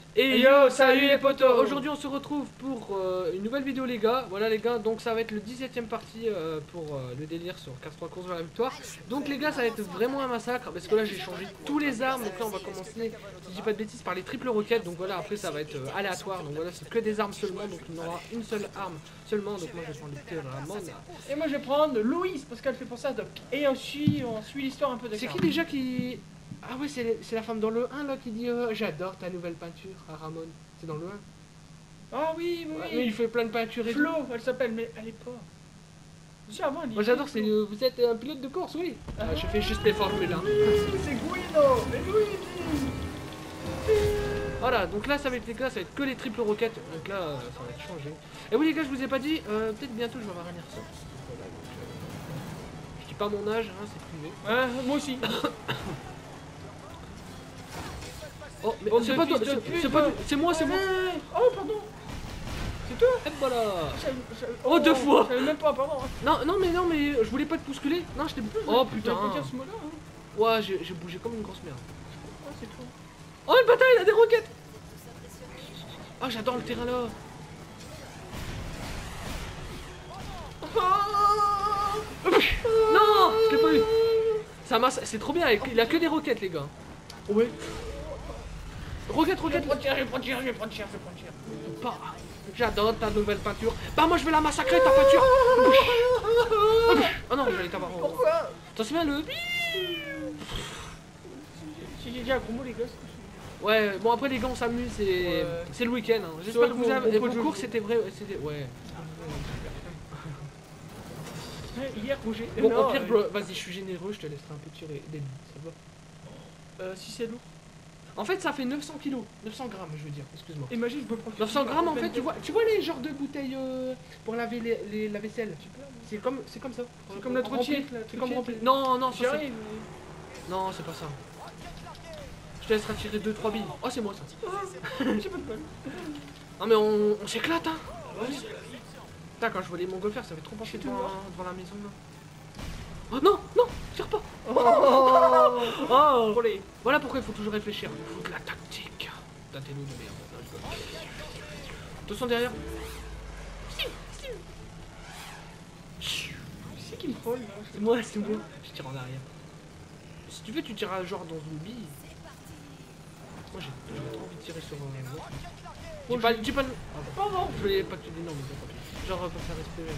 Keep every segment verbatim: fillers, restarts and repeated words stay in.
Et yo, salut les potos. Aujourd'hui on se retrouve pour euh, une nouvelle vidéo les gars. Voilà les gars, donc ça va être le dix-septième partie euh, pour euh, le délire sur quatre trois courses vers la victoire. Donc les gars, ça va être vraiment un massacre parce que là j'ai changé tous les armes. Donc là on va commencer, si je dis pas de bêtises, par les triples roquettes. Donc voilà, après ça va être euh, aléatoire. Donc voilà, c'est que des armes seulement. Donc il y aura une seule arme seulement. Donc moi je vais prendre le petit Ramon. Et moi je vais prendre Louise parce qu'elle fait penser à Doc. Et aussi on suit l'histoire un peu de C'est qui déjà qui... Ah ouais, c'est la femme dans le un là qui dit euh, j'adore ta nouvelle peinture à Ramon. C'est dans le un. Ah oui, oui, Ouais, oui. mais il fait plein de peintures et Flo, tout. elle s'appelle, mais elle est pas. Si, avant, elle dit Moi j'adore, Flo. c'est euh, vous êtes un pilote de course, oui. Ah, je fais juste les formules hein. C'est Guido, mais Luigi. Voilà, donc là ça va être les gars, ça va être que les triples roquettes. Donc là euh, ça va être changé. Et oui les gars, je vous ai pas dit, euh, peut-être bientôt je vais avoir un airsoft. Voilà, donc, euh, je dis pas mon âge, hein, c'est privé. Ouais, moi aussi. Oh mais Bande c'est de pas toi, fils de c'est- pute, c'est pas hein. c'est moi, c'est moi. Ouais. Oh, pardon. C'est toi. Et voilà. Je savais- je savais- Oh, deux fois. Je savais même pas, pardon. Non non mais non mais je voulais pas te bousculer. Non je t'ai. Oh putain. Je voulais pas dire ce mot-là. Hein. Ouais, j'ai j'ai bougé comme une grosse merde. Ouais, c'est toi. Oh le bataille, il a des roquettes. Oh j'adore le terrain là. Non, je l'ai pas eu. Ça masse, c'est trop bien, il a que des roquettes les gars. Ouais. Roquette, Je roquette. prends tir, je prends tir, je prends tir, je prends tir. Bah, j'adore ta nouvelle peinture. Bah moi je vais la massacrer ta peinture. Oh non, j'allais t'avoir. Pourquoi? T'en souviens le... Si j'ai dit un gros mot, les gars. Ouais, bon après les gars on s'amuse, c'est Ouais. c'est le week-end. Hein. J'espère que vrai vous qu'on- avez... on peut Vos jouer. cours c'était vrai, c'était... Ouais. Hier, Roger. Bon Non, au pire, euh, bro, vas-y, je suis généreux, je te laisserai un peu tirer des billes, ça va. euh, si c'est lourd. En fait ça fait neuf cents kilos, neuf cents grammes je veux dire, excuse-moi. Imagine, je me prends. neuf cents grammes en fait, tu vois, tu vois les genres de bouteilles euh, pour laver les, les- la vaisselle. C'est comme, c'est comme ça. C'est comme la Rempli. trottinette, la C'est comme rempli. trottinette. Non, non, ça J'y c'est... arrive. Non, c'est pas ça. Je te laisserai tirer deux trois billes. Oh, c'est moi ça. J'ai pas de bol. Non mais on, on s'éclate hein. Putain, quand je vois les montgolfières, ça fait trop pencher devant, toujours. devant la maison là. Oh non, non, tire pas. Oh, Oh. pour les. Voilà pourquoi il faut toujours réfléchir. Il faut de la tactique. Tâtez-nous de merde. Non, je rigole. Attention derrière. C'est qui me troll là? C'est moi, c'est moi. Je tire en arrière. Si tu veux, tu tireras genre dans une bille. Moi j'ai j'ai trop envie de tirer sur un autre. Dis Moi, pas, j'ai- dis pas. Pardon. Je voulais pas te dire non, mais c'est pas pire. Genre pour faire respirer.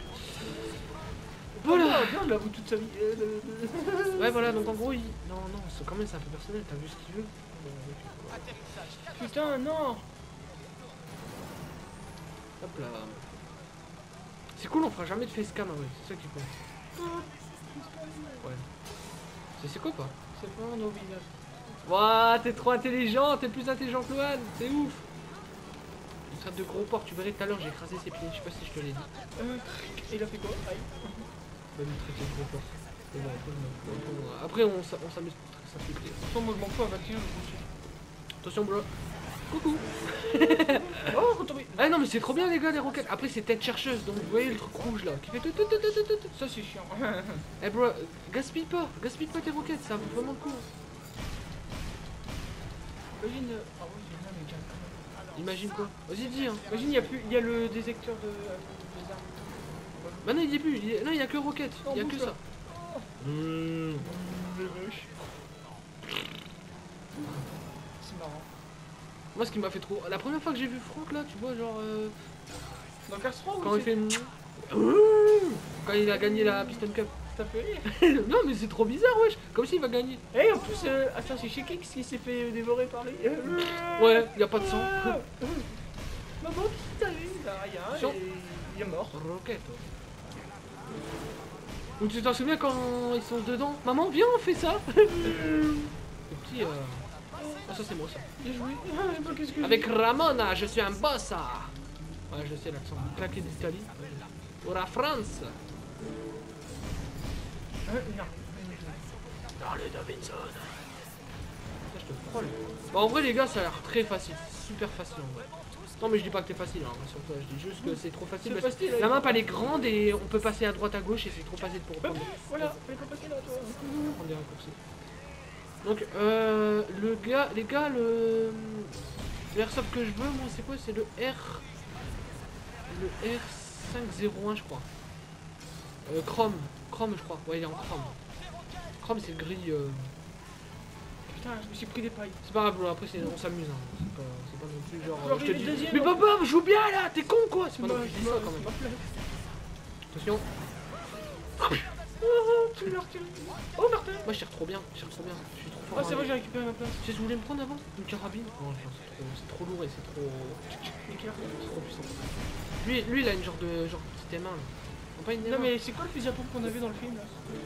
Voilà. Voilà. Bien, il l'avoue toute sa vie. Euh, de- de- Ouais, voilà, donc en gros, il... non, non, c'est quand même c'est un peu personnel. T'as vu ce qu'il veut? Putain, non. Hop là. C'est cool, on fera jamais de facecam, ah ouais, c'est ça qui compte. Ouais. C'est c'est quoi pas? C'est pas nos visages. Ouah, t'es trop intelligent, t'es plus intelligent que Lohan, c'est ouf. Il traite de gros porc, tu verrais tout à l'heure, j'ai écrasé ses pieds, je sais pas si je te l'ai dit. Euh, il a fait quoi? Aïe. Va nous traiter de gros porc. Mais bon, après, on- on- après, on s'a- on s'amuse pour ça fait plaisir. Attends, moi je m'en fous à vingt et un, je m'en fous. Attention, bro. Coucou. Oh, retombé. Ah non, mais c'est trop bien, les gars, les roquettes. Après, c'est tête chercheuse, donc vous voyez le truc rouge là, qui fait tout, tout, tout, tout, tout, tout. Ça c'est chiant. Eh bro, gaspille pas, gaspille pas tes roquettes, ça vaut vraiment le coup. Imagine. euh, Ah ouais, j'ai rien, mais tiens. Imagine quoi? Vas-y, dis, hein. Imagine, il y a plus, il y a le détecteur de euh, des armes. Bah non, il y a plus, il y a- non, il y a que roquettes, Non, il y a bouge que pas. ça. Mmh. C'est marrant. Moi, ce qui m'a fait trop. La première fois que j'ai vu Franck là, tu vois, genre. euh, Dans Castro Quand il fait. Quand il a gagné la Piston Cup. Ça fait rire. Non, mais c'est trop bizarre, wesh. Comme s'il va gagner. Et en plus, euh, attends, c'est chez Kix qui s'est fait dévorer par les. Ouais, il y a pas de sang. Maman, qu'est-ce que t'as vu? Bah, rien, Attention. et il est mort. Roquette. Ou tu t'en souviens quand ils sont dedans? Maman, viens, on fait ça. Le petit. Euh... Ah, ça, c'est moi ça. Bien joué. Ah, bah, qu'est-ce que Avec Ramona, je suis un boss. ah. Ouais, je sais l'accent. Claqué d'Italie. Pour la France. j'ai- Euh, non. Dans le Davidson. Ça, je te frôle. Bah, en vrai, les gars, ça a l'air très facile. Super facile en vrai. Non, mais je dis pas que t'es facile, hein, sur toi. Je dis juste que c'est trop facile. C'est parce que facile, la hein. map elle est grande et on peut passer à droite à gauche et c'est trop facile pour Hop, prendre, voilà, fallait pas passer là, toi. prendre des raccourcis. Donc, euh, le gars, les gars, le. l'airsoft que je veux, moi, c'est quoi? C'est le R. Le R cinq zéro un, je crois. Euh, Chrome. Chrome, je crois. Ouais, il est en Chrome. Chrome, c'est le gris. Euh... Putain, je me suis pris des pailles. C'est pas grave, après, on s'amuse. Hein. C'est pas, pas non plus genre. Euh, je te dis. deuxième, Mais papa, joue bien là, t'es con quoi? C'est pas non ma- plus ma- ça quand même. ma plaie. Attention. Oh, tu l'as retiré. Oh, Martin. Moi, je tire trop bien. Je tire trop bien. Je suis trop fort. Ah, c'est vrai, j'ai récupéré ma place. Tu sais ce que vous voulez me prendre avant? Une carabine? Non, genre, c'est trop, c'est trop lourd et c'est trop. Nickel. C'est trop puissant. Lui, lui, il a une genre de genre petite M un là. Non, pas une M un. Non, mais c'est quoi le fusil à pompe qu'on a vu dans le film là?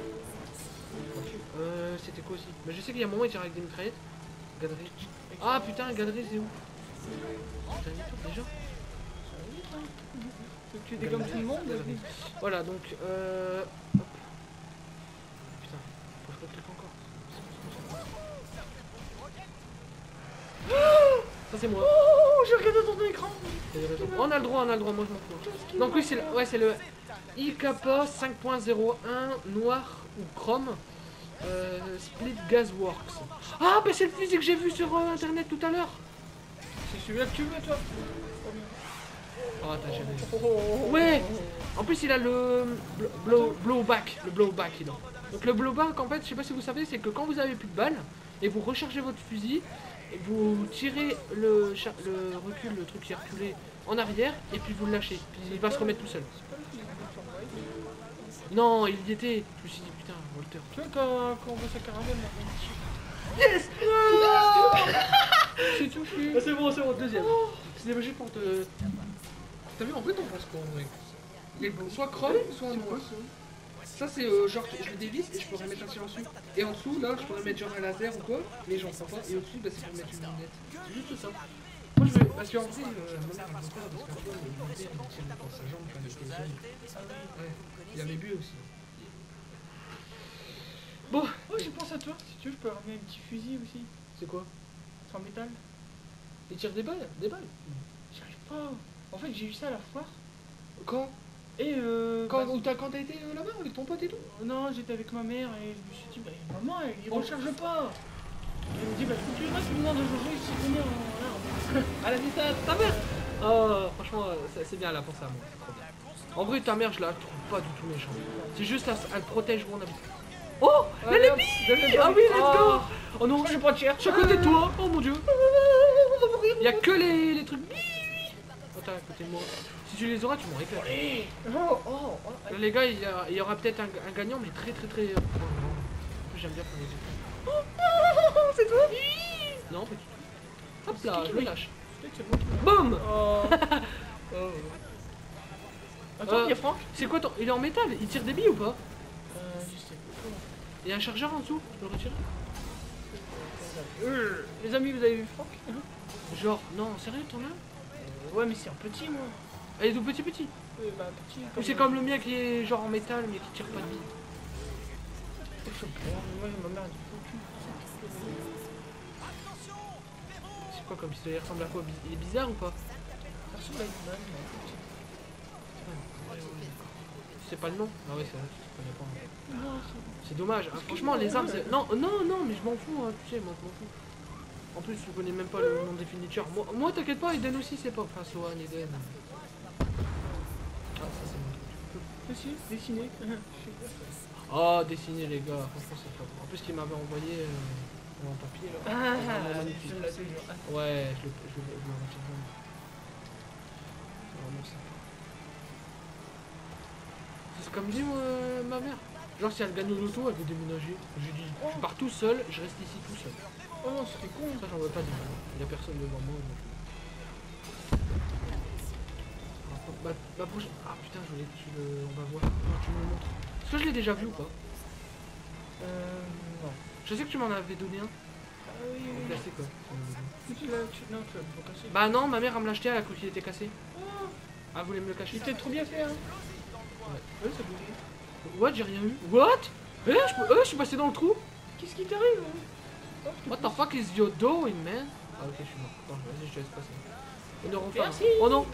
Euh, c'était quoi aussi? Mais je sais qu'il y a un moment il tire avec des mitraillettes. Gaderie. Ah putain, Gaderie c'est où? T'as mis tout déjà? Tu dégommes tout le monde? Voilà donc euh. Hop. Putain, faut que je reclique encore. Ça c'est moi. Oh, j'ai regardé ton écran. On a le droit, on a le droit, moi je m'en fous. Donc oui c'est le, ouais, c'est le I K P A cinq point zéro un noir ou chrome. Euh, Split Gasworks. Ah bah c'est le fusil que j'ai vu sur euh, internet tout à l'heure. C'est celui-là que tu veux toi? Oh t'as jamais vu. Ouais. En plus il a le bl- blow, blowback. Le blowback il a. Donc le blowback en fait je sais pas si vous savez c'est que quand vous avez plus de balles et vous rechargez votre fusil, et vous tirez le, char- le recul, le truc qui est reculé en arrière et puis vous le lâchez. Puis il va se remettre tout seul. Non il y était. Je me suis dit putain Walter. Tu vois quand, quand on voit sa caravane là? Yes. C'est tout, je suis. Ah, c'est bon, c'est bon, deuxième. C'était juste pour te. T'as vu, en fait, on pense quoi en vrai? Il est soit chrome, soit noir. Ça, c'est euh, genre, je le dévisse et je pourrais mettre un silencieux. Et en dessous, là, je pourrais mettre genre un laser ou quoi, mais j'en prends pas. Et au-dessus, bah, c'est pour mettre une lunette. C'est juste ça. Moi, je veux. Parce qu'en vrai, euh, ma mère, elle veut pas, parce qu'un jour, il me disait, il tient dans sa jambe, tu vois, avec les jambes. Ouais, il avait bu aussi. Bon, Oh, je pense à toi. Si tu veux, je peux ramener un petit fusil aussi. c'est quoi? C'est en métal. Il tire des balles? Des balles? J'y arrive pas. En fait, j'ai eu ça à la foire. Quand? Et euh. Quand, bah, ou t'as- quand t'as été euh, là-bas avec ton pote et tout? non, j'étais avec ma mère et je me suis dit, bah maman, il Oh. recharge pas. Elle me dit, bah faut que tu le fasses, tu lui demandes à Jojo ici combien. Voilà. Elle a dit ça à ta mère? Oh, franchement, euh, c'est c'est bien, elle a pensé à moi, c'est trop bien. En vrai, ta mère, je la trouve pas du tout méchante. C'est juste, elle, elle protège où on habite. Oh, la Allez, hop, Lébi! donne le Ah bas. oui, let's go! Oh. Oh non, Je vais pas de cher. je suis à côté de toi! Oh mon dieu! Il y a que les, les trucs. Attends, à côté de moi. Si tu les auras, tu m'en réclames. Allez. Oh, oh, oh. Là, les gars, il y, a- il y aura peut-être un, un gagnant, mais très très très. Oh, non. En plus, j'aime bien faire les yeux. Oh, c'est toi? Non, pas du tout. Hop là, je le lâche. Peut-être c'est moi qui l'ai. Boum! Oh. Oh. Attends, Euh, il y a Franck? C'est quoi ton. Il est en métal? Il tire des billes ou pas? Euh, je sais pas. Il y a un chargeur en dessous? Je peux le retirer? Euh, les amis, vous avez vu Franck? Genre, non, sérieux, t'en as un? Ouais, mais c'est un petit, moi. Elle est tout petit petit. Euh, bah, petit. Ou c'est comme le mien qui est genre en métal mais qui tire pas de billes. Je sais pas, moi, ma mère, elle dit faut que C'est quoi comme pistolet? Il ressemble à quoi? Bi- Il est bizarre ou pas? ça ressemble à une balle, mais petit. C'est pas le nom? Ah ouais, c'est vrai, je connais pas. Non, c'est. C'est dommage. Ah, franchement, les armes, c'est. Non, non, non, mais je m'en fous, hein, tu sais, moi je m'en fous. En plus, je connais même pas le nom définiteur. Moi, moi t'inquiète pas, Eden aussi, c'est pas. Enfin, Sohan, Eden. Ah, ça, c'est mon truc. Aussi, dessiné. Oh, dessiner, les gars, franchement, c'est top. En plus, qu'il m'avait envoyé euh, en papier là. Ah, Vraiment magnifique. je l'ai toujours. Ouais, je le, je le, je le retire vraiment. C'est vraiment sympa. C'est comme dit euh, ma mère. Genre si elle gagne au loto, elle veut déménager. Je lui dis, je pars tout seul, je reste ici tout seul. Oh non, c'était con. Ça j'en veux pas dire. Il y a personne devant moi. Donc... Bah, bah prochaine... Ah putain, je voulais tu le... on va voir. Non, tu me le montres. Est-ce que je l'ai déjà vu ou pas? Euh. Non. Je sais que tu m'en avais donné un. Ah oui, oui, oui. Cassé quoi. Tu l'as. tu- Non, tu l'as pas cassé. Bah non, ma mère elle me l'a acheté, elle a cru qu'il était cassé. Oh, Elle voulait me le cacher. il était trop bien fait, hein. Ouais. Ouais, ça bougeait. What? J'ai rien eu. What? Eh, je, peux- eh, je suis passé dans le trou. Qu'est-ce qui t'arrive, hein? Oh, je te What the fuck is you doing, man? Ah ok, je suis mort. Attends, vas-y, je te laisse passer. On est refait. Merci. Oh non.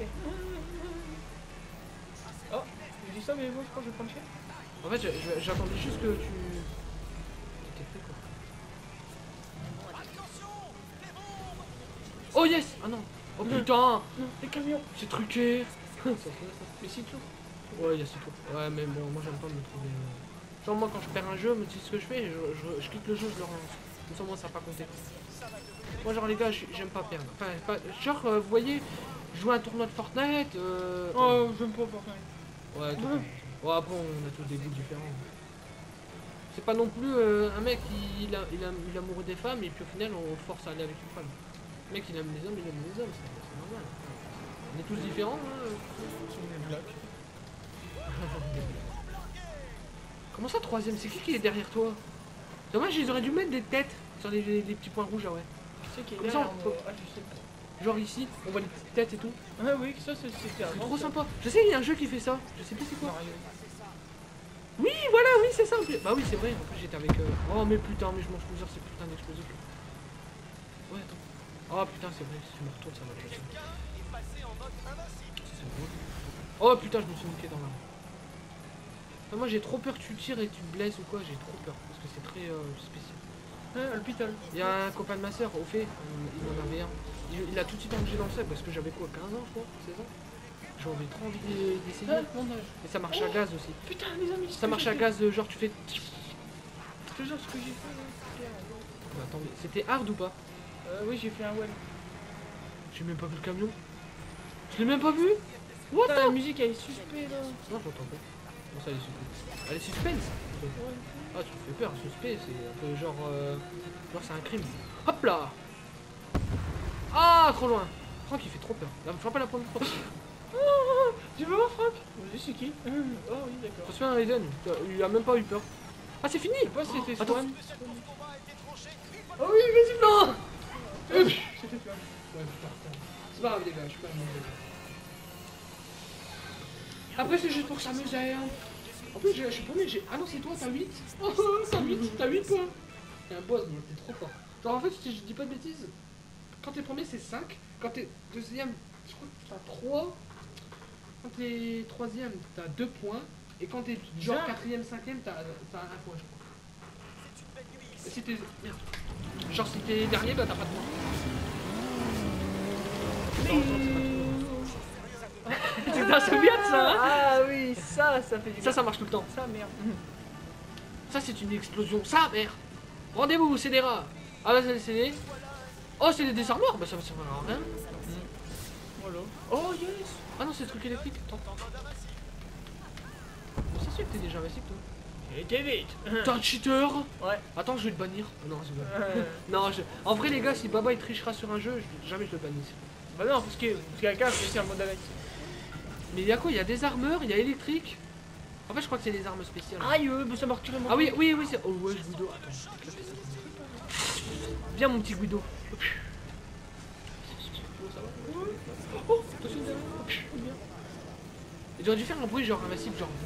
Oh, j'ai dit ça, mais moi je crois que je vais prendre cher. En fait, je- je- j'attendais juste que tu... T'étais fait quoi. Oh yes. Ah non. Oh putain. Non, les camions. C'est truqué. Mais c'est tout. Ouais, il y a c'est tout. Ouais, mais bon, moi j'aime pas me trouver. euh, Genre, moi quand je perds un jeu, me dis ce que je fais, je, je, je quitte le jeu, je le relance. Comme ça, moi ça n'a pas compté. Moi, genre, les gars, je- j'aime pas perdre. Enfin, pas... genre, euh, vous voyez, jouer un tournoi de Fortnite. Euh... Oh, j'aime pas Fortnite. Ouais, tout ouais, après, on a tous des goûts différents. C'est pas non plus euh, un mec qui il a, il, a, il est amoureux des femmes et puis au final on le force à aller avec une femme. Le mec il aime les hommes, il aime les hommes, c'est c'est normal. On est tous différents. Hein. Comment ça troisième? C'est qui qui est derrière toi? Dommage, ils auraient dû mettre des têtes sur les, les, les petits points rouges là, ouais. Qui c'est qui est Comme derrière ça, on moi peut- Ah, je sais pas. Genre ici, on voit les petites têtes et tout. Ah oui, ça c'est- c'était C'est avant. trop ça. sympa. Je sais, il y a un jeu qui fait ça. Je sais plus c'est quoi. Mario. Oui, voilà, oui, c'est ça. en plus. Bah oui, c'est vrai. En plus, j'étais avec. Euh... Oh, mais putain, mais je mange plusieurs ces putains d'explosifs. là. Ouais, attends. Oh putain, c'est vrai. Si je me retourne, ça va passer. Ça, c'est bon. Oh putain, je me suis niqué dans la. Enfin, moi, j'ai trop peur que tu tires et tu te blesses ou quoi. J'ai trop peur parce que c'est très euh, spécial. Ah, l'hôpital. Il y a un copain de ma soeur, au fait, euh, il en avait un. Il, il a tout de suite engagé dans le sac parce que j'avais quoi, quinze ans, je crois, seize ans. J'avais trop envie d'e- d'essayer. Ah, mon âge. Et ça marche à gaz aussi. Putain, les amis. Ça marche à gaz, euh, genre tu fais. Je te jure ce que j'ai fait là. Bah, attends, mais c'était hard ou pas? Euh, oui, j'ai fait un web. J'ai même pas vu le camion. Je l'ai même pas vu. What Putain, the... la musique elle est suspecte là. Non, j'entends pas. Bon, ça, elle est suspense. Elle est suspense. Ouais. Ah, tu me fais peur, suspect, c'est un peu genre. Euh... Genre, c'est un crime. Hop là. Ah, trop loin. Franck, il fait trop peur. Là, frappe pas la première fois. Oh, tu veux voir Franck? Vas-y, c'est qui? Oh oui, d'accord. Attention à Aiden, il a même pas eu peur. Ah, c'est fini. Je sais pas si c'était Attends. Swan. Oh oui, vas-y, Non. c'était Swan. Ouais, putain, c'est pas grave, les gars, je suis pas un mauvais gars. Après, c'est juste pour s'amuser. Hein. En plus, je je suis premier, j'ai. Ah non, c'est toi, t'as huit. Oh, t'as huit, t'as huit points. T'es un boss, mais t'es trop fort. Genre, en fait, si je dis pas de bêtises, quand t'es premier, c'est cinq. Quand t'es deuxième, je crois que t'as trois. Quand t'es troisième, t'as deux points. Et quand t'es genre Bien. quatrième, cinquième, t'as t'as un point, je crois. Et si t'es. Merde. Genre, si t'es dernier, bah t'as pas de point. Non, non, c'est pas trop. C'est un Soviet, ça, hein. Ah oui, ça, ça fait du Ça, ça marche tout le temps. Ça, merde. Ça, c'est une explosion. Ça, merde. Rendez-vous, c'est des rats. Ah, là, c'est des... Oh, c'est des désarmeurs. Bah, ça va servir à rien. Voilà. Oh yes. Ah non, c'est le truc électrique. Attends. Bon, ça, c'est que t'es déjà investi, toi. J'ai été vite. T'es un cheater. Ouais. Attends, je vais te bannir. Oh, non, c'est bon. Euh, Non, je... en vrai, les gars, si Baba il trichera sur un jeu, je... jamais je le bannis. bah non, parce que parce qu'à quelqu'un c'est un mode avec. Mais il y a quoi? Il y a des armeurs, il y a électrique. En fait, je crois que c'est des armes spéciales. Aïe, euh, bah ça m'a retiré mon. Ah oui, oui, oui, c'est. Oh ouais, Guido. Attends, je vais éclater ça. Viens, mon petit Guido. Ça va? Oh, attention derrière. Il aurait dû faire un bruit genre un massif, genre.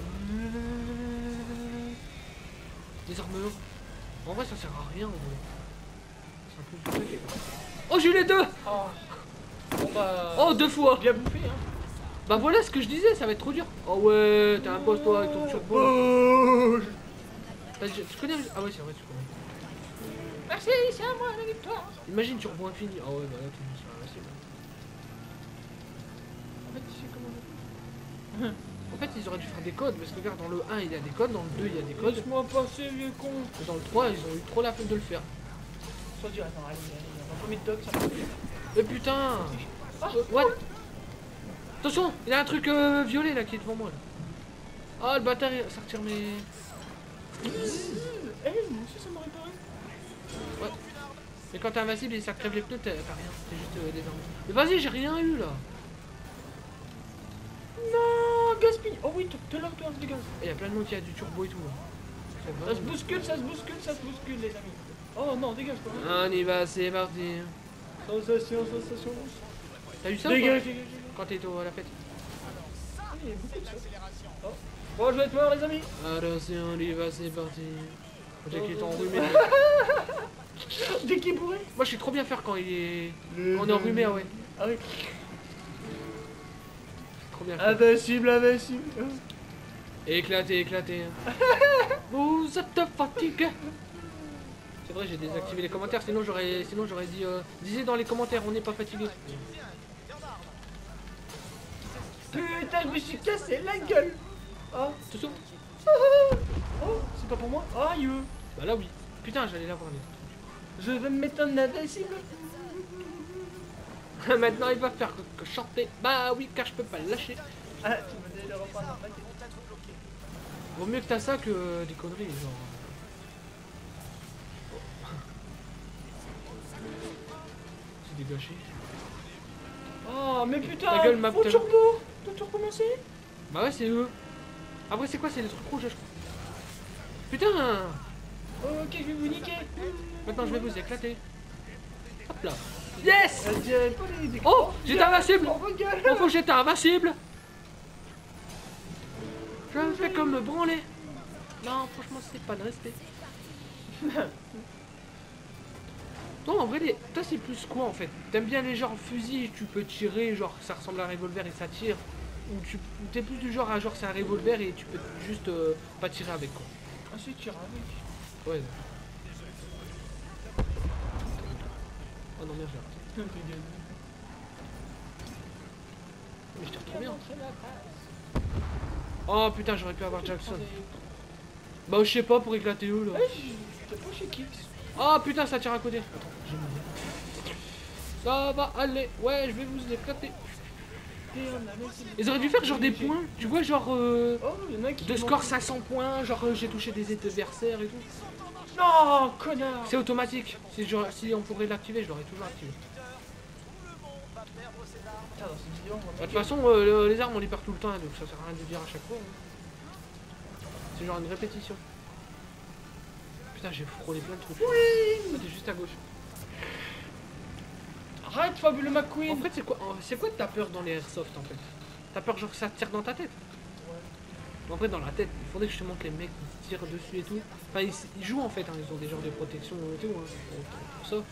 Des armeurs. En vrai, ça sert à rien. En vrai. C'est un peu du truc. Oh, j'ai eu les deux. Oh. Bon bah. Oh, deux fois. Bien bouffé, hein. Bah voilà ce que je disais, ça va être trop dur. Oh ouais, t'es un boss toi avec ton turbo. T'as- Tu connais. Ah ouais, c'est vrai, tu connais. Merci, c'est à moi la victoire. Imagine turbo infini. Ah ouais, bah là, tu me seras facile. En fait, tu sais comment. En fait, ils auraient dû faire des codes, parce que regarde, dans le un, il y a des codes, dans le deux, il y a des codes, Laisse-moi passer, vieux con. et dans le trois, ils ont eu trop la peine de le faire. Sois dur, attends, allez, allez, on va pas mettre doc, ça va. Mais putain. Ah, What? Attention, il y a un truc euh, violet là qui est devant moi là. Ah, le bâtard, il- ça retire mes... Eh, moi aussi ça m'aurait paru. Ouais. Mais quand t'es invincible et ça crève les pneus, t'as t'as rien, c'est juste euh, des armes. Mais vas-y, j'ai rien eu là. Non, gaspille. Oh oui, t'es là, toi, dégage. Il y a plein de monde qui a du turbo et tout là. Ils sont Ça se vraiment- bouscule, ça se bouscule, ça se bouscule, les amis. Oh non, dégage, toi. On y va, c'est parti. Sensation, sensation. T'as eu ça ou pas Dégage, dégage, dégage. quand t'étais à la fête? Ah, il y a beaucoup de ça. Oh. Bon, je vais être mort, les amis. Attention, on y va, c'est parti. J'ai qu'il est enrhumé. Dès qu'il est bourré. Moi je sais trop bien faire quand il est... Quand on est enrhumé, ah ouais. Ah oui. Trop bien. Invincible, invincible. Éclaté, éclaté. Vous êtes fatigué. C'est vrai, j'ai désactivé les commentaires, sinon j'aurais sinon j'aurais dit euh, disez dans les commentaires, on n'est pas fatigué. Putain, je me suis cassé la gueule. Oh, Attention. oh, c'est pas pour moi. Aïe. Bah là oui. Putain, j'allais l'avoir les Je vais me mettre en invincible. trucs. Maintenant il va faire que, que chanter. Bah oui, car je peux pas le lâcher. Ah, tu me dis de reprendre un paquet. Vaut mieux que t'as ça que euh, des conneries, genre. C'est dégagé. Oh, mais putain, Ta gueule, ma oh, putain. turbo. T'as tout recommencé? Bah ouais, c'est eux. Après, c'est quoi? C'est les trucs rouges, je crois. Putain! Ok, je vais vous niquer. Maintenant, je vais vous éclater. Hop là. Yes! Elle dirait pas les- des- Oh! J'étais invincible! Oh, ma gueule. Oh, faut que j'étais invincible! Je me fais comme me branler. Non, franchement, c'est pas de respect. Toi, en vrai, les... toi, c'est plus quoi en fait? T'aimes bien les genres fusil, tu peux tirer, genre ça ressemble à un revolver et ça tire? Ou tu t'es plus du genre à genre c'est un revolver et tu peux juste euh, pas tirer avec quoi? Ah, c'est tir avec. Ouais. Oh non, merde, j'ai raté. Mais je tire trop bien. Oh putain, j'aurais pu avoir Jackson. Bah, je sais pas pour éclater où là. T'as pas chez Kix. Oh putain, ça tire à côté. Attends, j'ai mourir. Ça va aller. Ouais, je vais vous éclater. Ils auraient dû faire genre des points. Tu vois, genre euh, Oh, il y en a qui. de score cinq cents points. Genre euh, j'ai touché des adversaires et tout. Non, connard. C'est automatique. Si, genre, si on pourrait l'activer, je l'aurais toujours activé. Putain, dans cette vidéo, on va Bah, de toute façon, euh, le- les armes on les perd tout le temps, hein, donc ça sert à rien de le dire à chaque fois. hein. C'est genre une répétition. Putain, j'ai frôlé plein de trucs. Oui. T'es juste à gauche. Arrête, Fabuleux En McQueen. fait, c'est quoi, c'est quoi ta peur dans les airsoft en fait? T'as peur genre que ça te tire dans ta tête? En vrai, dans la tête, il faudrait que je te montre les mecs qui tirent dessus et tout. Enfin, ils, ils jouent en fait, hein, ils ont des genres de protection et tout, hein, pour, pour ça.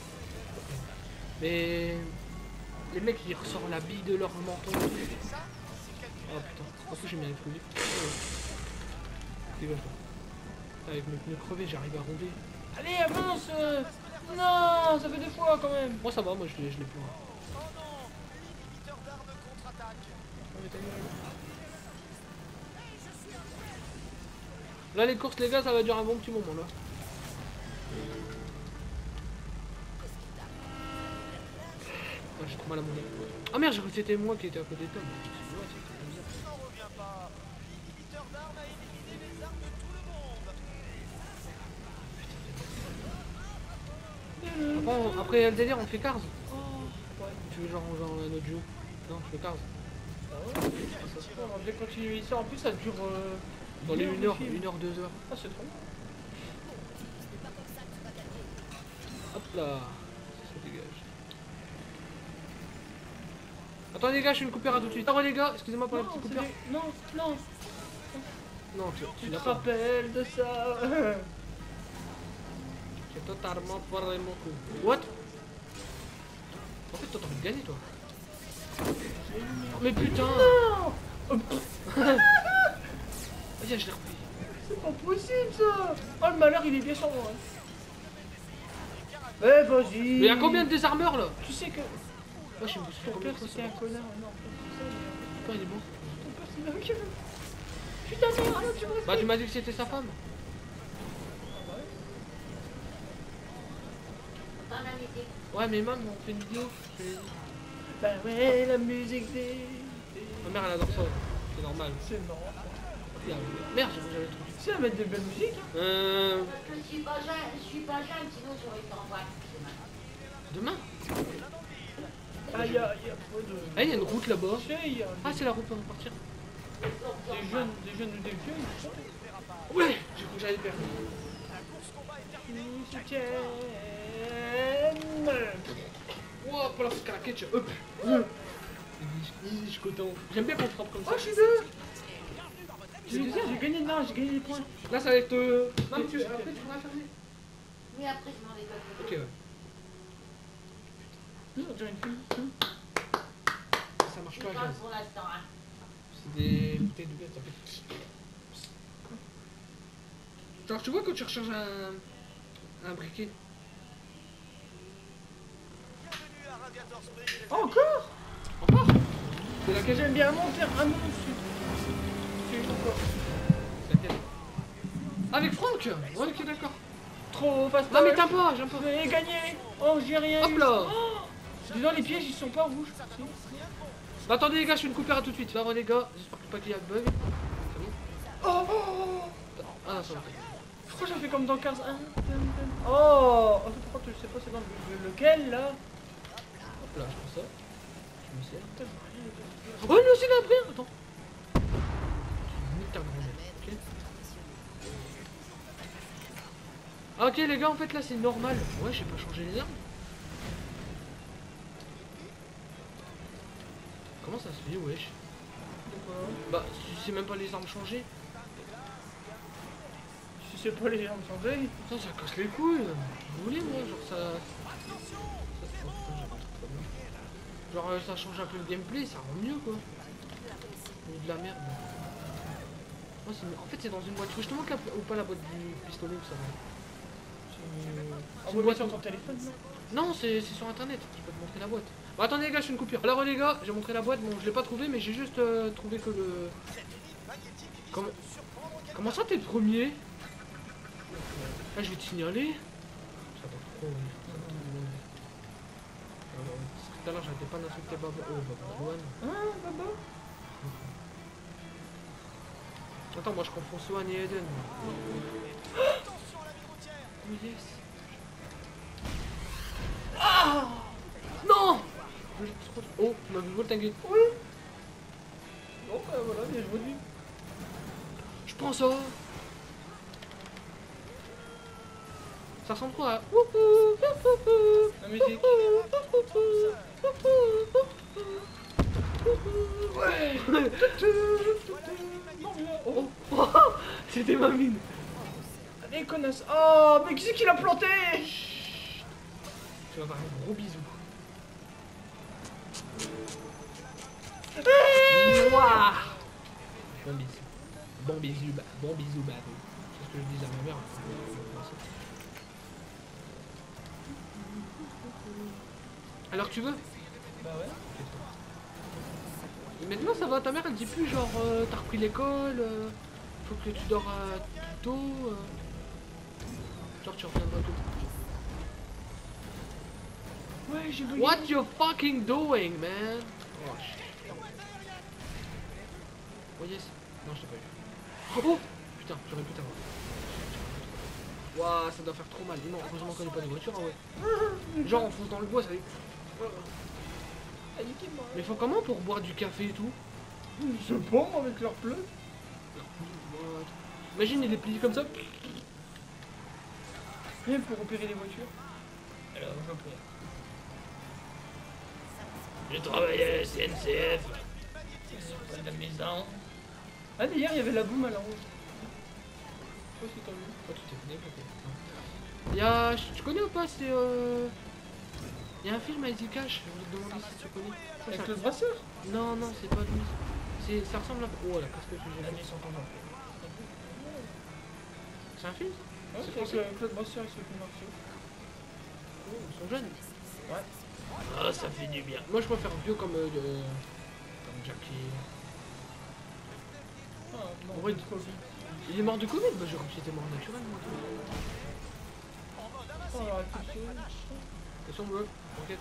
Mais les mecs ils ressortent la bille de leur menton. Oh putain, en plus j'ai mis un explosif. Dégage-toi. Avec mes pneus crevés, j'arrive à ronder. Allez, avance. euh. Non, ça fait deux fois quand même. Moi ça va, moi je l'ai je l'ai plus. hein. Là les courses les gars ça va durer un bon petit moment là. Ah, j'ai trop mal à mon nez. Ah merde j'ai cru que c'était moi qui étais à côté de toi. mais c'est moi, c'est comme ça. Après, on- après le délire on fait Cars. Oh, ouais. Tu veux genre, genre un autre jeu? Non je fais Cars. Ah ouais, ça se peut, on va bien continuer l'histoire. En plus, ça dure. Euh, Dans les une une heure, heure, le film. une heure, deux heures. Ah, c'est trop bien. Hop là. Ça dégage. Attends les gars, je fais une coupure à tout de suite. Alors les gars, excusez-moi pour la Non, petite c'est coupure. des- non, non. Non, tu, Tu tu te l'as pas. rappelles de ça. C'est totalement pas vraiment cool. What? En fait, t'as envie de gagner toi. Oh, mais putain! Non. Oh, pff, Vas-y, je l'ai repris. c'est pas possible ça. Oh, le malheur, il est bien sur moi. hein. Eh, vas-y. Mais y'a combien de désarmeurs là? Tu sais que Moi je suis ton combien père de fois c'était un ça? connard. Non, c'est ça. Ton père il est mort. mais Ton père c'est un connard. Putain, merde, alors tu me Bah tu m'as dit que c'était sa femme. Ouais mais maman on fait une vidéo. Je l'ai dit. Bah ouais, la musique des. Ma mère elle adore ça. C'est normal. C'est marrant. Merde, j'ai j'avais le truc. Tu sais, à mettre des belles musiques. Hein. Euh. Parce que je suis pas jeune, je suis pas jeune, sinon j'aurais été en vacances demain. Demain? Ah, il y a, y a pas de. Ah, il y a une route là-bas. Tu sais, il y a Ah, c'est la route pour partir. des jeunes, des jeunes ou des vieux. ils sont- Ouais, j'ai cru que j'allais perdre. Ils se tiennent. Wow, pour la foutre à la ketchup. Hop. Je suis content. J'aime bien qu'on frappe comme ça. Oh, je suis deux. J'ai j'ai gagné, non, j'ai gagné des points. Là, ça va être. Euh... Non, mais tu... après, tu pourras fermer. Oui, après je m'en vais pas. Ok, ouais. Non, j'ai une fille. Ça marche Je pas, parle gaz. pour l'instant, hein. C'est des bouteilles de gaz, ça fait. Genre, tu vois, quand tu recharges un. Un briquet. Oh, encore. Encore. C'est laquelle? J'aime bien monter un nom dessus. C'est quoi? Laquelle? Avec Franck. Ouais, ok, d'accord. Trop fast. Non mais t'as pas, j'aime pas. J'ai gagné. Oh, j'ai rien Hop eu. là. Oh, dis donc, les pièges ils sont pas rouges. Si. Bah attendez les gars, je fais une coupure à tout de suite. Ça va les gars, j'espère que pas qu'il y a de bug. C'est bon. Oh, oh, oh. Ah non, ça va. Je crois que j'ai fait comme dans Cars un. Oh, oh par contre, je sais pas c'est dans le- lequel là. Hop là, je prends ça. Je me sers. Oh lui aussi il a pris. Attends. Tu niques ta grand-mère, ok. Ah, ok les gars, en fait là c'est normal. Ouais, j'ai pas changé les armes. Comment ça se fait, wesh? Bah, tu sais même pas les armes changer. Si c'est pas les jambes changées. Ça, ça casse les couilles. Vous voulez, moi, genre ça. ça, ça, ça genre euh, ça change un peu le gameplay, ça rend mieux quoi. Ou de la merde. Oh, en fait, c'est dans une boîte. Faut que je te montre la... ou pas la boîte du pistolet ou ça va. C'est une boîte sur ton téléphone, non? Non, c'est sur internet. Je peux te montrer la boîte. Bon, attendez les gars, je fais une coupure. Alors les gars, j'ai montré la boîte. Bon, je l'ai pas trouvé, mais j'ai juste euh, trouvé que le. Comment Comment ça, t'es le premier? Là, je vais te signaler. Ça va trop. Ça va trop. Alors, parce que tout à l'heure, j'arrêtais pas d'insulter Baba. Oh, Baba Douane. Ah, Baba. Attends, moi je confonds Swan et Eden. Oh yes. Ah. Non. Oh, ma vu t'inquiète. Oui. Bon, bah voilà, bien joué lui. Je prends ça. Ça ressemble quoi à... La musique. Ouais. Oh, oh. C'était ma mine. Allez, connasse. Oh, mais qui c'est qui l'a planté? Tu vas avoir un gros bisou. Mouah. Bon bisou. Bon bisou, bah, bon bisou, bah. C'est ce que je dis à ma mère. Alors tu veux? Bah ouais. Et maintenant ça va, ta mère elle dit plus genre euh, t'as repris l'école, euh, faut que tu dors euh, plus tôt. Euh. Genre tu reviendras tôt. Ouais, j'ai voulu. What you fucking doing, man? Oh shit. Oh yes. Non, je t'ai pas eu. Oh putain, j'aurais pu t'avoir. Waouh, ça doit faire trop mal. Non, heureusement qu'on n'est pas de voiture, ah ouais. Genre on fonce dans le bois, ça fait. Mais faut comment pour boire du café et tout? Je sais pas, moi, avec leur pleu. Imagine, il est plié comme ça. Rien pour repérer les voitures. Alors, je peux. Je travaille à la S N C F. C'est de la maison. Ah, d'ailleurs, il y avait la boum à la rouge. Je sais pas si t'as vu. Oh, tu t'es venu, peut-être. Y'a. Tu connais ou pas? C'est. Euh... Il y a un film avec Zcash, je voulais te demander si tu connais. Avec ça... le brasseur? Non, non, c'est pas lui. C'est... Ça ressemble à... Oh, la casquette que j'ai La mis. nuit sans temps. C'est un film? Ouais, c'est c'est français. avec Claude Brasseur et Sophie Marceau. Oh, ils sont jeunes. Ouais. Ah, ça fait du bien. Moi, je préfère vieux comme... Euh, euh, comme Jackie. Ah, non, En vrai, de Covid. Il est mort du Covid? Bah, j'ai cru qu'il était mort naturel, moi. Oh, arrête de se- Attention, bro. T'inquiète.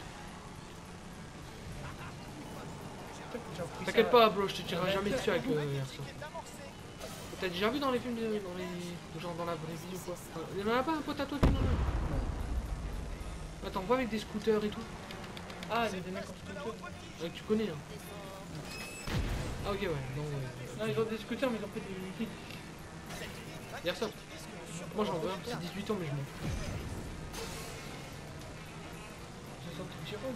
J'ai appris T'inquiète ça- pas, bro, je te tirerai jamais dessus avec le Airsoft. T'as déjà vu dans les films, de, dans les... genre dans la vraie vie ou quoi? Il y en a pas un pote à toi qui en a? Attends, on voit avec des scooters et tout. Ah, il y a des mecs en scooter. Ouais, que tu connais, hein. Ah, ok, ouais. Non, ouais. Non, ils ont des scooters, mais ils ont fait des... Airsoft. Moi, j'en veux un. C'est dix-huit ans, mais je m'en fous. Ils sont des tireurs.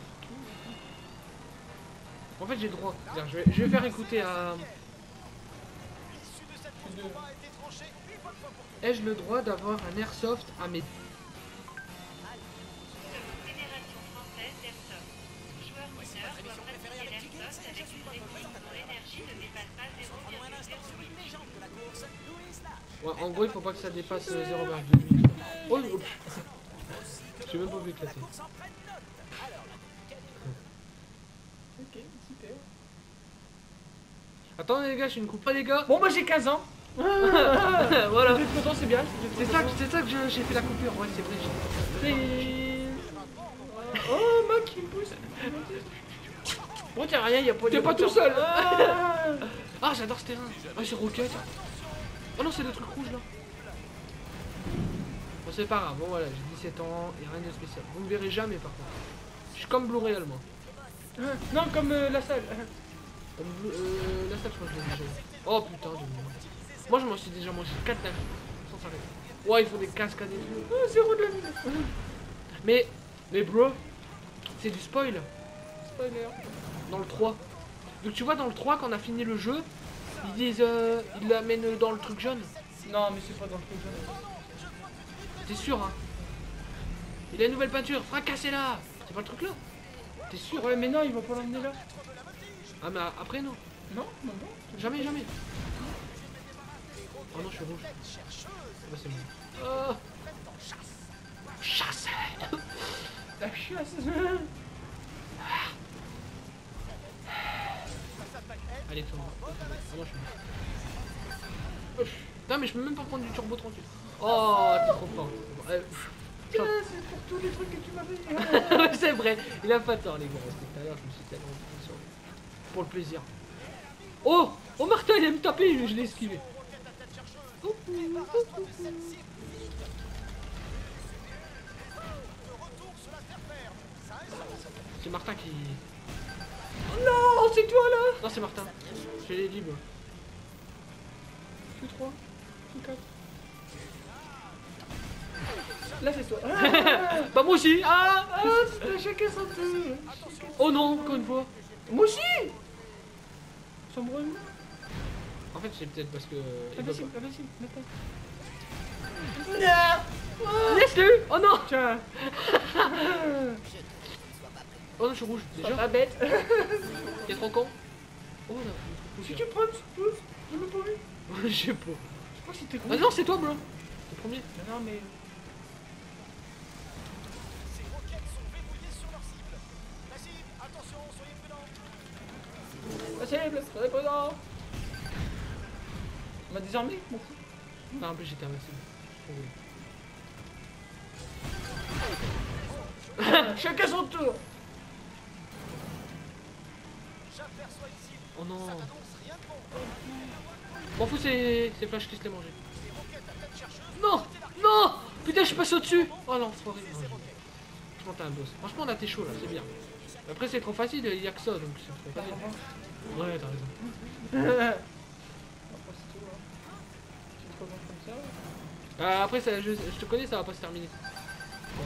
En fait, j'ai le droit. Regarde, je vais, je vais faire écouter à... Ai-je le droit d'avoir un Airsoft à mes... Fédération française d'Airsoft. Joueurs mineurs doivent pratiquer l'Airsoft avec une technique dont l'énergie ne dépasse pas zéro virgule zéro huit. Ouais, en gros, il faut pas que ça dépasse euh, zéro virgule huit. Oh, oh. J'ai même pas vu éclater. Ok, super. Attendez les gars, je ne coupe pas les gars. Bon, bah j'ai quinze ans. Voilà. Vous êtes content, c'est bien. C'est ça, que- c'est ça que je- j'ai fait la coupure. Ouais, c'est vrai. j'ai- Et... Oh, Mac qui me pousse. Bon, tiens, rien, y a pas. T'es pas tout seul. Ah, ah j'adore ce terrain. Ah, c'est Rocket. Oh non, c'est le truc rouge là. Bon, c'est pas grave. Bon, voilà, j'ai dix-sept ans et rien de spécial. Vous me verrez jamais par contre. Je suis comme Blu-ray moi. Non, comme euh, la salle. Comme Blu- euh, la salle, je crois que je l'ai déjà eu. Oh putain, de merde. Moi, je m'en suis déjà mangé quatre d'un coup, sans s'arrêter. Ouais, ils font des cascades et tout. Oh, zéro de la vie. Mais, mais bro, c'est du spoil. Spoiler. Dans le trois. Donc tu vois dans le trois quand on a fini le jeu, ils disent euh, ils l'amènent dans le truc jaune. Non, mais c'est pas dans le truc jaune. T'es sûr hein? Il a une nouvelle peinture, fracassez-la. C'est pas le truc là? T'es sûr? Ouais, mais non, il va pas l'emmener là. Ah mais après non. Non, non, non. Jamais, jamais. Oh non je suis rouge. Bah c'est bon. Oh. Chasse. La chasse. Allez toi. Ah moi je suis mort. Putain mais je peux même pas prendre du turbo tranquille. Oh t'es trop fort. Euh, Tiens, c'est pour tous les trucs que tu m'as fait. Ouais, c'est vrai, il a pas tort les gars. Tout à l'heure, je me suis tellement fait sur- pour le plaisir. Oh, oh Martin, il aime me taper, je l'ai esquivé. Oh, oh, oh, oh. C'est Martin qui. Non, c'est toi là. Non, c'est Martin. Je l'ai dit, moi. Je suis trois. Je suis quatre. Là, c'est toi. Ah, Bah, moi aussi. Ah, ah, c'est chacun son tour. oh non, encore une fois. Moi aussi. Sans bruit. En fait, c'est peut-être parce que. Ah, il veut vas-y, pas. ah, vas-y, maintenant. Laisse-le. Oh non. Tiens. Oh non, je suis rouge. Déjà. Pas bête. Il y a trop con. Oh là. Si tu prends, je j'ai même pas vu. Je sais pas. Je crois que c'était Ah rouge. non, c'est toi, blanc. Le premier. Non, mais. La cible, soyez prudent. On m'a désarmé, m'en fous. Non, en plus, j'étais invincible. Je suis trop rouge. Chacun son tour. Oh non. M'en fous, c'est c'est Flash qui se l'est mangé. Non. Non. Putain, je suis passé au-dessus. Oh l'enfoiré. Non, franchement, t'as un boss. Franchement, là, t'es chaud, là, c'est bien. Après, c'est trop facile, il y a que ça, donc c'est trop facile. Ouais, t'as raison. Après, c'est tout, hein. Tu te reviens comme ça. Euh, après, ça, je, je te connais, ça va pas se terminer. Bon.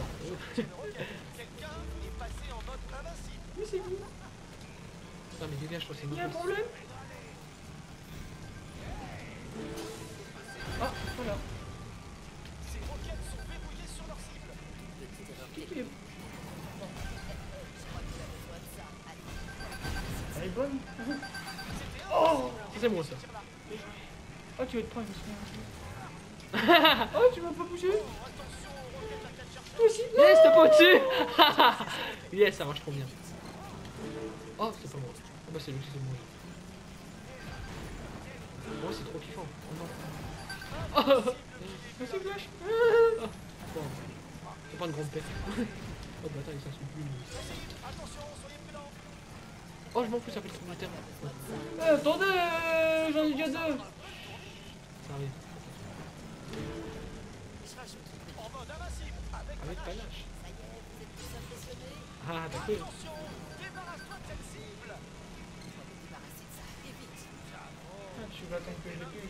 Mais c'est vous. Non, mais dégage, je crois que c'est Il y a un une problème. Ah, voilà. Qui qui est... Elle est bonne. Oh, Ça, c'est moi, ça. oh, tu vas te prendre, je me souviens. Oh, tu m'as pas bougé. Toi aussi. Yes, t'as pas au-dessus. Yes, ça marche trop bien. Oh, c'est pas moi. Oh, bah, c'est lui qui s'est mangé. Oh, c'est trop kiffant. Oh non. Oh, Merci, Flash. bon. Faut pas une grande perte. Oh, bah, attends, il s'insulte plus. lui. Oh, je m'en fous, ça fait le truc du terrain. Euh, attendez, euh, j'en ai déjà deux. Ça arrive. Avec panache. Ah, t'as cru. Ah, tu vas attendre que je l'ai plus.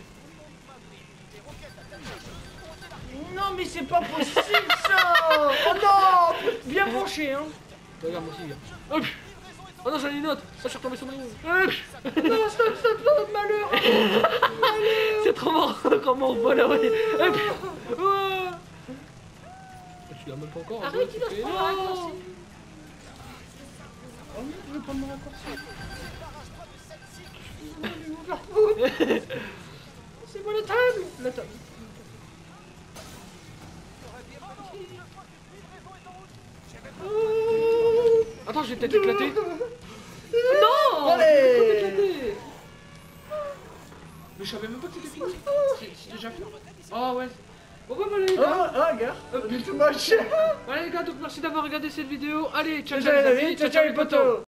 Non, mais c'est pas possible ça. Oh non. Bien penché, hein. Regarde, moi aussi, gars. Oh, pff. Oh non, j'en ai une autre. Oh, je suis retombé sur mon dos. Oh, pff. Non, stop, stop, stop, malheur. C'est trop marrant comment on vole là, ouais. Oh, pff. Oh. Tu l'as même pas encore. Arrête, tu il va fais- se prendre Non. un raccourci. Oh non, je vais prendre mon raccourci. C'est moi la table. La table. peut-être éclater. Non! Allez! Pourquoi t'es éclaté? Mais je savais même pas que c'était fini. C'est c'est déjà fini. Oh ouais. Bon bah voilà les Oh, gars. oh, regarde, Hop. du tout moche. Voilà les gars, donc merci d'avoir regardé cette vidéo. Allez, ciao Ciao, ciao les les amis, amis, ciao, ciao, les potos.